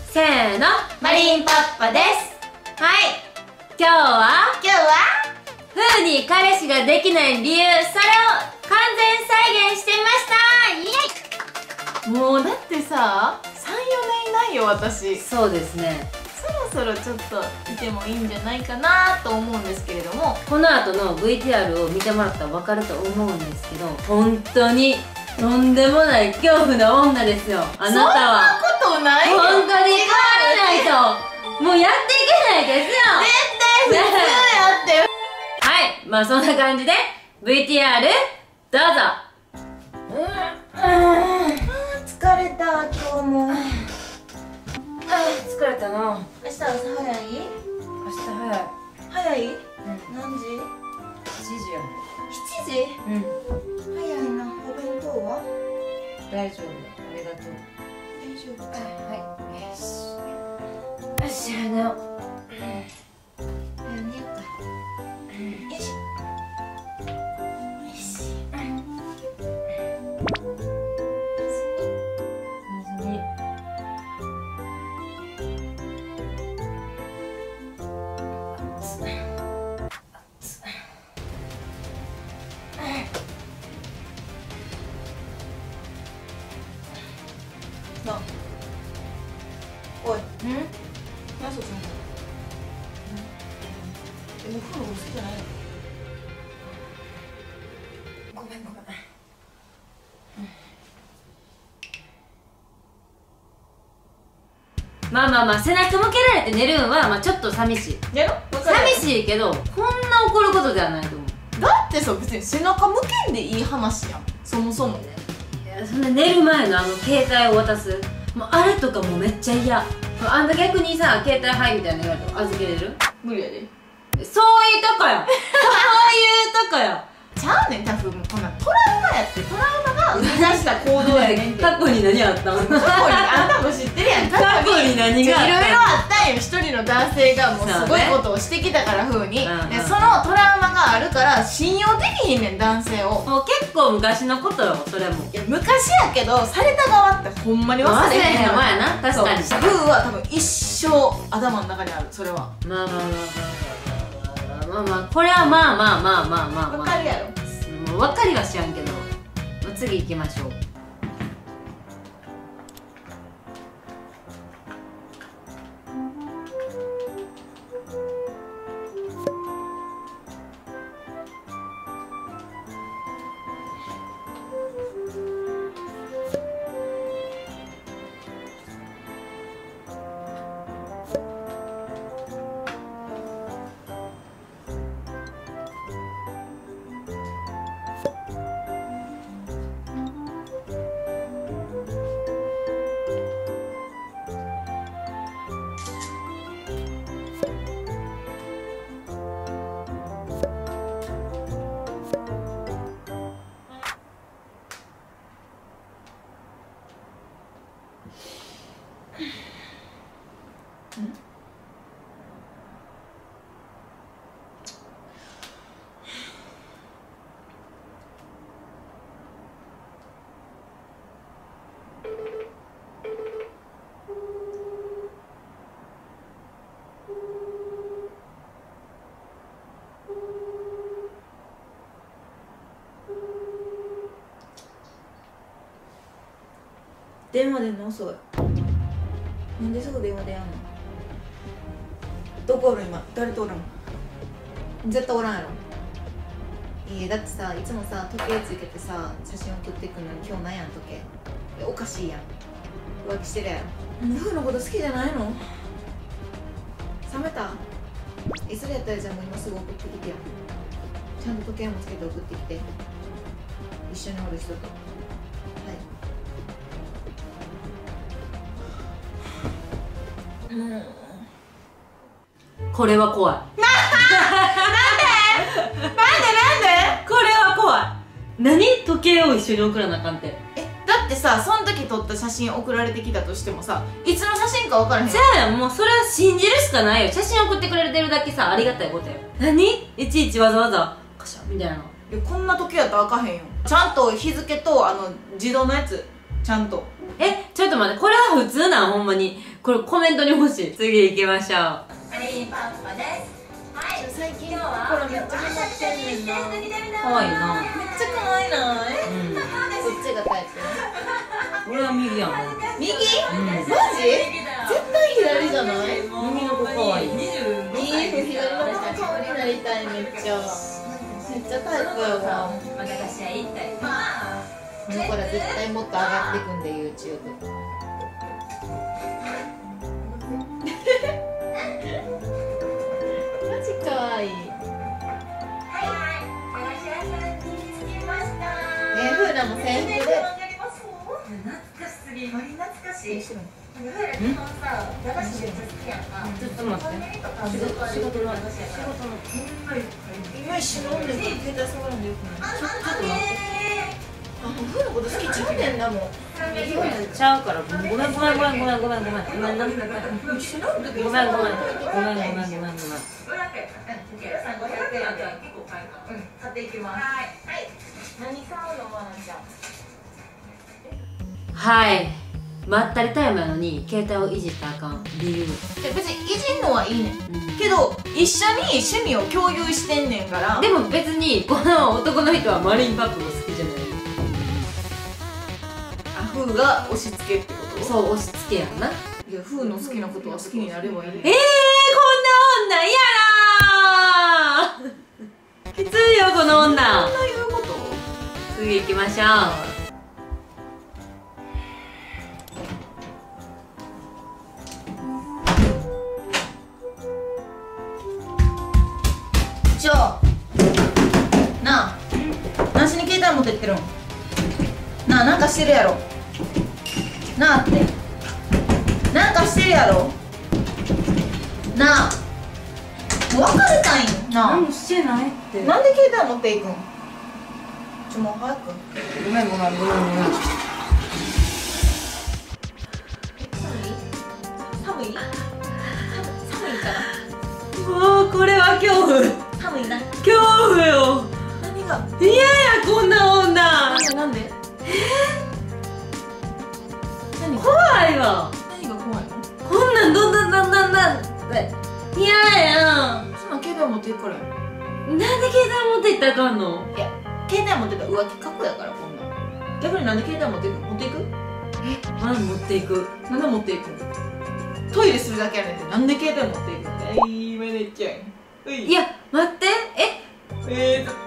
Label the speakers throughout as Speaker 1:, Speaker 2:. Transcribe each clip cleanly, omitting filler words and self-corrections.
Speaker 1: せーの、
Speaker 2: マリンパパです。
Speaker 1: はい、今日は
Speaker 2: ふ
Speaker 1: うに彼氏ができない理由、それを完全再現してみました。イエイ。
Speaker 2: もうだってさ、3、4年いないよ私。
Speaker 1: そうですね。
Speaker 2: そろそろちょっといてもいいんじゃないかなと思うんですけれども、
Speaker 1: この後の VTR を見てもらったら分かると思うんですけど、本当にとんでもない恐怖な女ですよ、あなたは。
Speaker 2: そんなことないよ。
Speaker 1: 本当に変わらないともうやっていけないですよ。
Speaker 2: 絶対普通やってよ。
Speaker 1: はい、まあそんな感じで VTR どうぞ。
Speaker 2: 疲れた今日も。
Speaker 1: 疲れたな。
Speaker 2: 明日朝早い？
Speaker 1: 明日早い。
Speaker 2: 早い？
Speaker 1: うん、
Speaker 2: 何時
Speaker 1: 7時や。
Speaker 2: ？7時？
Speaker 1: うん、
Speaker 2: 早いな。お弁当は？
Speaker 1: 大丈夫、ありがとう。
Speaker 2: 大丈夫か。
Speaker 1: はい、よしよし、あの
Speaker 2: 寝よっか。よし。
Speaker 1: 水に
Speaker 2: なあ、おい、
Speaker 1: うん？
Speaker 2: 何そっちの方？もう風呂好きじゃないの？
Speaker 1: ごめん。まあ背中向けられて寝るんはまあちょっと寂しい。
Speaker 2: やろ？
Speaker 1: 寂しいけどこんな怒ることではないと思う。
Speaker 2: だってさ、別に背中向けんでいい話やん、そもそも。
Speaker 1: いや、そんな寝る前の携帯を渡す、もうあれとかもめっちゃ嫌。あんた逆にさ、携帯はいみたいな言われて預けれる？
Speaker 2: 無理やで。
Speaker 1: そういうとこよ。そういうとこよ。
Speaker 2: ちゃうねん、多分こんなトラウマやって、トラウマが生み出した行動やねんて。
Speaker 1: 過去に何あったの？
Speaker 2: 過去にあんたも知ってるやん。
Speaker 1: 過去に何があったの？
Speaker 2: いろいろあったんよ。一人の男性がもうすごいことをしてきたから風に、でそのトラウマがあるから信用できひんねん、男性を。
Speaker 1: もう結構昔のことよ、それも。
Speaker 2: いや昔やけど、された側ってほんまに忘れへん
Speaker 1: の前やな、確かに。
Speaker 2: タブーは多分一生頭の中にある、それは。
Speaker 1: まあこれはまあ
Speaker 2: わかるやろ。
Speaker 1: もう分かりはしやんけど、次行きましょう。
Speaker 2: 電話出んの遅い。なんですぐ電話でやんの？どこおる今？誰とおらん？絶対おらんやろ。いやだってさ、いつもさ時計つけてさ写真送ってくのに今日なんやん時計。おかしいやん。浮気してるやろ。フーのこと好きじゃないの？冷めた？それやったらじゃあもう今すぐ送ってきてよ。ちゃんと時計もつけて送ってきて。一緒におる人と。はい。
Speaker 1: これは怖い。
Speaker 2: なんで
Speaker 1: これは怖い。何？時計を一緒に送らなあかんて。
Speaker 2: だってさ、その時撮った写真送られてきたとしてもさ、いつの写真か分からへん。
Speaker 1: じゃあもうそれは信じるしかないよ。写真送ってくれてるだけさ、ありがたいことよ。何？いちいちわざわざカシャみたいな。
Speaker 2: こんな時やったらあかへんよ。ちゃんと日付と自動のやつちゃんと。
Speaker 1: ちょっと待って、これは普通なんほんまに。これコメントに欲しい。次行きましょう。
Speaker 3: アリーパパです。はい、
Speaker 2: 最近これめっちゃハマってんねんな。
Speaker 1: かわいいな。
Speaker 2: めっちゃ可愛いな。
Speaker 1: うん。
Speaker 2: そっちがタイプ。
Speaker 1: 俺は右やもん。
Speaker 2: 右？
Speaker 1: うん。
Speaker 2: マジ？絶対左じゃない？
Speaker 1: 右の子かわいい。
Speaker 2: いい左の顔になりたい。めっちゃタイプやわ。
Speaker 3: 私は一体。
Speaker 2: この子ら絶対もっと上がってくんで YouTube。マジ可愛い。
Speaker 3: はいはい、おやすみに着きました。
Speaker 2: フーナも制服で。
Speaker 3: 懐かしすぎ、マリ懐かしい。フーナ基本さ、駄菓子めっちゃ好きやんか。
Speaker 1: ちょっと待って。仕事の。
Speaker 2: 今一緒におんねんから携帯触らんでよくない？
Speaker 3: ちょっと待って。
Speaker 2: フーナのこと好きちゃうねんなもん。
Speaker 1: ちゃうから、ごめん。
Speaker 2: 一緒におる時携帯触らんでよくない？
Speaker 3: 買っていきます。はい。何買うの、まなちゃん。
Speaker 1: はい。まったりタイムやのに携帯をいじったらあかん理由。
Speaker 2: 別にいじんのはいいねん。けど一緒に趣味を共有してんねんから。
Speaker 1: でも別にこの男の人はマリンパックも好きじゃない。
Speaker 2: フーが押し付けってこと？
Speaker 1: そう、押し付けやんな。
Speaker 2: いや、フーの好きなことは好きになればいい。
Speaker 1: こんな女嫌だーきついよこの女。
Speaker 2: そんな言うこと？
Speaker 1: 次行きましょう。
Speaker 2: なあ、何しに携帯持ってってるん？なあ、なんかしてるやろ。なあって、なんかしてるやろ。なあ、もう別れたいんなあ。
Speaker 1: 何もしてないって。
Speaker 2: なんで携帯持っていくん？もう早く。
Speaker 1: ごめん。
Speaker 2: 寒いから。
Speaker 1: もうこれは恐怖。
Speaker 2: 寒いな。
Speaker 1: 恐怖よ。
Speaker 2: 何が？
Speaker 1: 嫌やこんな女。
Speaker 2: なんで？
Speaker 1: 怖いわ。
Speaker 2: 何が怖いの？
Speaker 1: こんなんどん嫌やん。
Speaker 2: そんな携帯持っていくからや。
Speaker 1: なんで携帯持っていったらあかんの？
Speaker 2: いや、携帯持ってたら浮気過去やからこんなん。逆になんで携帯持っていく？持っていく？
Speaker 1: まず持っていく。
Speaker 2: なんで持っていくの？トイレするだけやねんて。なんで携帯持っていくの？めでちゃん。
Speaker 1: いや待って、確か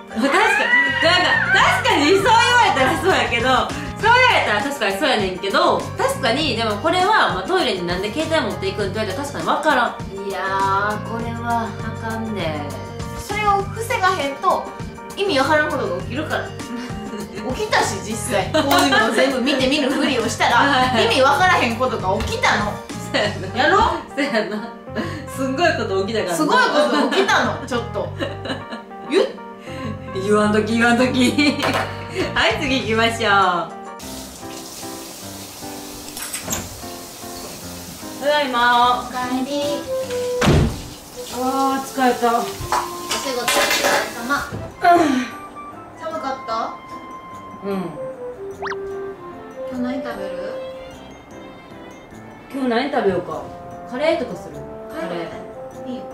Speaker 1: にそう言われたらそうやけど、そう言われたら確かにそうやねんけど、確かにでもこれは、トイレになんで携帯持っていくんって言われたら確かに分からん。いやーこれはあかんね。
Speaker 2: それを防がへんと意味わからんことが起きるから。起きたし実際こういうのを全部見て見ぬふりをしたら意味わからへんことが起きたの。やろ？
Speaker 1: そうやな。すんごいこと起きたからな。
Speaker 2: すごいこと起きたの。ちょっと
Speaker 1: 言わんときはい次行きましょう。ただいま。
Speaker 2: おかえり。
Speaker 1: あー疲れた。
Speaker 2: お仕事お疲れ様。寒かった？
Speaker 1: うん。
Speaker 2: 今日何食べる？
Speaker 1: 今日何食べようか。カレーとかする？カレー。
Speaker 2: いいよ。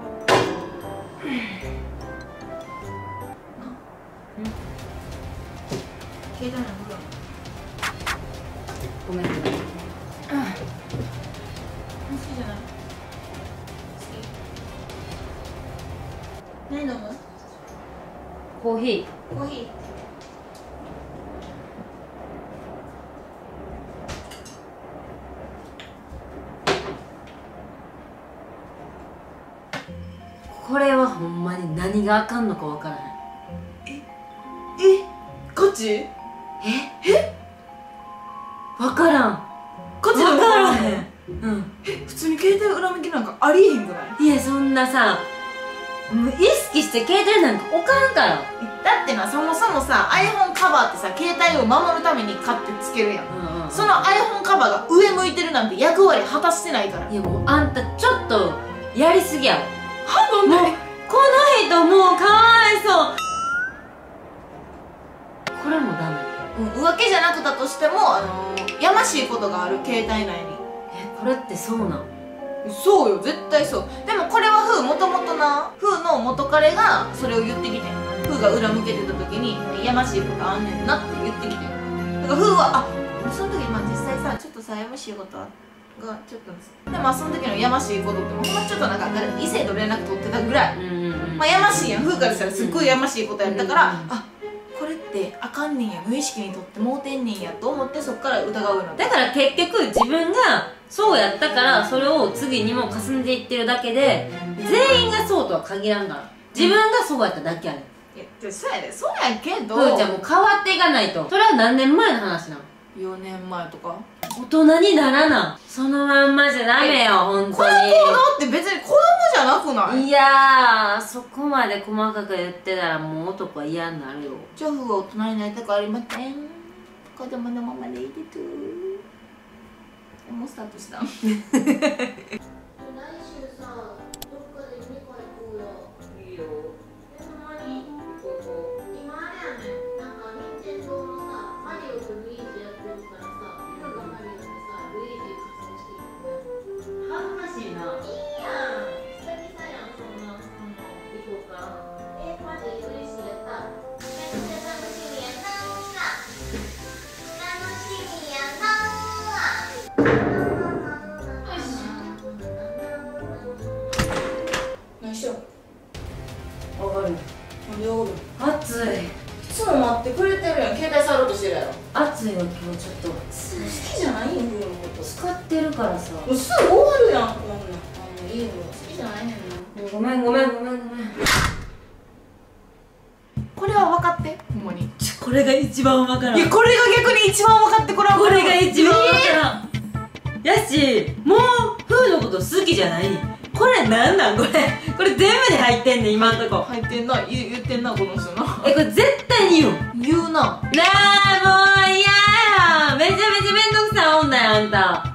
Speaker 2: 携帯の風呂。
Speaker 1: ごめん。好き
Speaker 2: 好きじゃない？好き。何飲む？
Speaker 1: コーヒー。
Speaker 2: コーヒー。
Speaker 1: これはほんまに何があかんのかわからない。
Speaker 2: ガチ？
Speaker 1: わからん。
Speaker 2: ガチで
Speaker 1: わか
Speaker 2: 分からら
Speaker 1: へん。
Speaker 2: へん。普通に携帯裏向きなんかありえへんぐらい。
Speaker 1: いやそんなさ、もう意識して携帯なんか置かんから。
Speaker 2: だってな、そもそもさ iPhone カバーってさ携帯を守るために買ってつけるやん。その iPhone カバーが上向いてるなんて役割果たしてないから。
Speaker 1: いやもうあんたちょっとやりすぎやわ。
Speaker 2: なんで？
Speaker 1: もうこの人もうかわいそう。これもダメ。
Speaker 2: 浮気じゃなくたとしてもやましいことがある携帯内に。
Speaker 1: これってそうなん？
Speaker 2: そうよ、絶対そう。でもこれはもともとな、の元彼がそれを言ってきてん。が裏向けてた時にやましいことあんねんなって言ってきてん。だからはその時に実際さちょっとさやましいことがちょっとでもその時のやましいことってほんまちょっとなんか異性と連絡取ってたぐらい、やましいやん。からしたらすっごいやましいことやったから、これってあかんねんや、無意識にとってもうてんねんやと思ってそっから疑うようになった。
Speaker 1: だから結局自分がそうやったからそれを次にも霞んでいってるだけで全員がそうとは限らんから、自分がそうやっただけやねん。
Speaker 2: いやそうやで、そうやけど
Speaker 1: ふーちゃんもう変わっていかないと。それは何年前の話なの
Speaker 2: ？4年前とか。
Speaker 1: 大人にならな、そのまんまじゃダメよ、ほんとに。
Speaker 2: この行動って別に子供じゃなくない？
Speaker 1: いやー、そこまで細かく言ってたらもう男は嫌になるよ。
Speaker 2: ジョフは大人になりたくありません。子供のままでいいでと。もうスタートした。来週さ、どっかで2回行こうよ。いいよ。ほんまに今あれやねん、なんか任天堂のさ、マリオとルイージやってるからさ、ルーがマリオでさ、ルイージ仮装してるのね。
Speaker 1: 恥ずかしいな。
Speaker 2: いいやん、久々やん、そんな、行こうか。マジ嬉しいやった。めっちゃ楽しみやなー。楽しみやなー。何しよう。
Speaker 1: わかる。
Speaker 2: なんでわかる？
Speaker 1: 暑い。
Speaker 2: いつも待ってくれてるやん。携帯触ろうとしてるやろ。
Speaker 1: 暑いわ、今日ちょっと。
Speaker 2: 好きじゃないん風のこと。
Speaker 1: 使ってるからさ。
Speaker 2: もうすぐ終わるやん、こんなん。いいの好きじゃないねんな。
Speaker 1: ごめん。
Speaker 2: これは分かって、ほんまに。
Speaker 1: これが一番わからん。
Speaker 2: いや、これが逆に一番分かってこれは
Speaker 1: これが一番わからん。やし、もう風のこと好きじゃない。これなんなんこれ全部に入ってんねん、今んとこ。
Speaker 2: 入ってんな、言ってんな、この人な。
Speaker 1: これ絶対に言う。
Speaker 2: 言うな。
Speaker 1: なあ、もう嫌や。めちゃめちゃめんどくさい女や、あんた。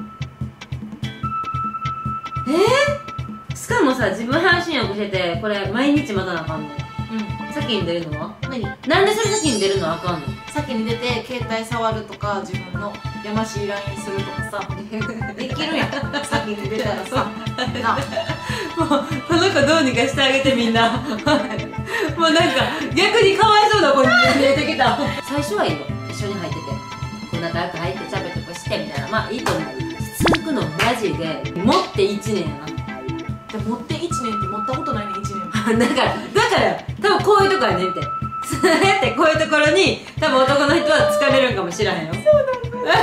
Speaker 1: しかもさ、自分半身浴してて、これ毎日待たなあかんねん。先に出るのは
Speaker 2: 何？
Speaker 1: なんでそれ先に出るのあかんの？
Speaker 2: 先に出て携帯触るとか自分のやましい LINE するとかさできるやん。先に出たらさな
Speaker 1: もうこの子どうにかしてあげて、みんな。もうなんか逆にかわいそうな子に見えてきた。最初はいいの、一緒に入っててこう仲良く入ってチャベとかしてみたいな、まあいいと思う。続くのマジで持って1年やな。
Speaker 2: で持って1年って持ったことないねん。1年
Speaker 1: だから多分こういうとこやねんって。そうやってこういうところに多分男の人は疲れるんかもしらへんよ。そうなんだ。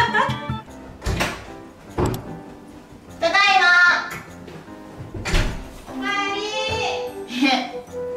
Speaker 2: ただいま。おかえり。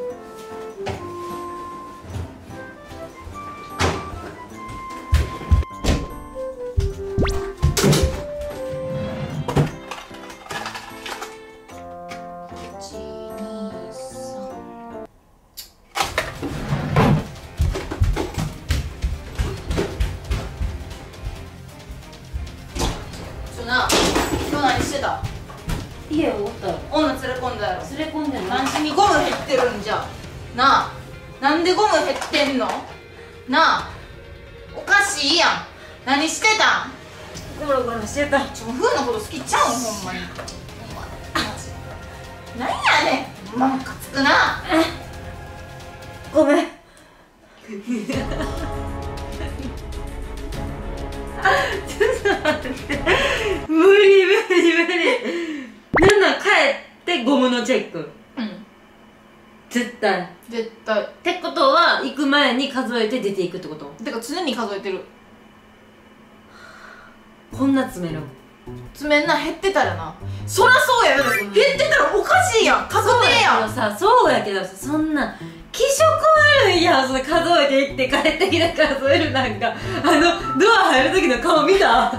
Speaker 2: 今日何してた？
Speaker 1: 家おったよ。
Speaker 2: 女連れ込んだやろ。
Speaker 1: 連れ込んでんの？
Speaker 2: 何しにゴム減ってるんじゃ。なあ、なんでゴム減ってんの？なあ、おかしいやん。何してたん？
Speaker 1: ゴロゴロしてた。
Speaker 2: ふうのこと好きちゃうん、ほんまに。なんやねん、まんかつくな。
Speaker 1: ごめん。ちょっと待って。無理。なんなん、帰ってゴムのチェック。絶対。ってことは行く前に数えて出ていくってこと？
Speaker 2: てか常に数えてる。
Speaker 1: こんな詰めるん？
Speaker 2: 詰めんな、減ってたらな。そらそうやよ。減ってたらおかしいやん。数えやん。
Speaker 1: そうやけどさ、そんな気色悪いやん。それ数えていって帰ってきて数えるなんか、ドア入る時の顔見た？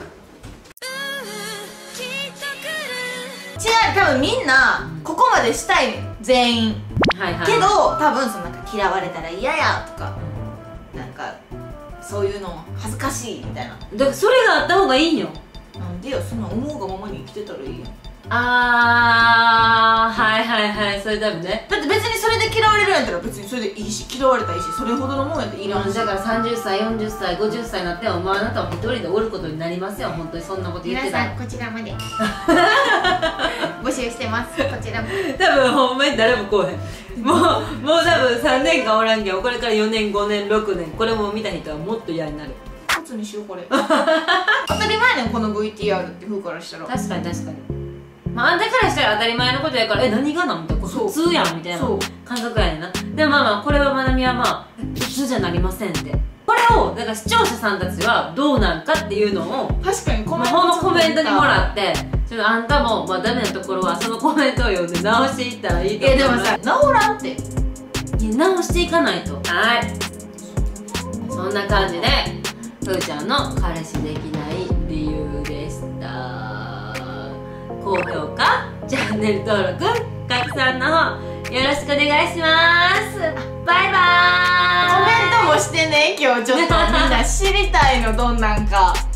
Speaker 2: 違う、多分みんなここまでしたいねん、全員。けど多分そのなんか嫌われたら嫌やとか、なんかそういうの恥ずかしいみたいな。
Speaker 1: だからそれがあった方がいいんよ。
Speaker 2: なんでよ、そんな思うがままに生きてたらいいやん。
Speaker 1: はいはいはい、それ多分ね。
Speaker 2: だって別にそれで嫌われるんやったら別にそれでいいし、嫌われたらいいし、それほどのもんやっていらんし。
Speaker 1: だから30歳40歳50歳になっても、あなたは一人でおることになりますよ。本当にそんなこと言ってたら。
Speaker 2: 皆さんこちらまで募集してます。こちらも
Speaker 1: 多分ほんまに誰も来へん。もう多分3年間おらんけん、これから4年5年6年、これも見た人はもっと嫌になる。
Speaker 2: コツにしようこれ当たり前ねんこの VTR って風からしたら。確かに
Speaker 1: 確かに。まあ、あんたからしたら当たり前のことやから、何がなんみたいな、普通やんみたいな感覚やねんな。でもまあこれはまなみはまあ普通じゃなりませんって。これをだから視聴者さんたちはどうなんかっていうのを
Speaker 2: 確かにコメント
Speaker 1: にもらって、ちょっとあんたもまあダメなところはそのコメントを読んで直していったらいいと思う。
Speaker 2: でもさ、直らんって。
Speaker 1: いや、直していかないと。はい、そんな感じでふーちゃんの彼氏できない理由でした。高評価、チャンネル登録、拡散の方よろしくお願いします。バイバーイ。
Speaker 2: コメントもしてね、今日ちょっとみんな知りたいのどんなんか。